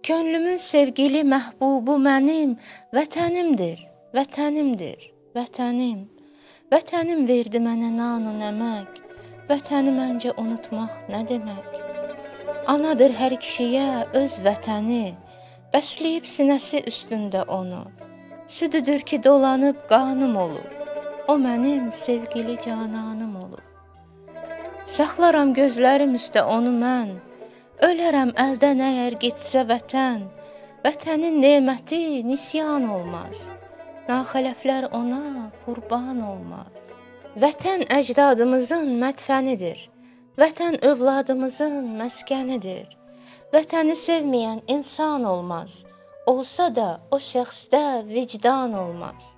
Könlümün sevgili məhbubu mənim vətənimdir, vətənimdir, vətənim. Vətənim verdi mənə nan-u nəmək, vətəni məncə unutmaq nə demək? Anadır hər kişiyə öz vətəni, bəsləyib sinəsi üstündə onu. Südüdür ki, dolanıb qanım olub, o mənim sevgili cananım olub. Saxlaram gözlərim üstə onu mən, ölərəm əldən əgər getsə vətən. Vətənin neməti nisyan olmaz, naxələflər ona qurban olmaz. Vətən əcdadımızın mədfənidir, vətən övladımızın məskənidir. Vətəni sevməyən insan olmaz, olsa da o şəxsdə vicdan olmaz.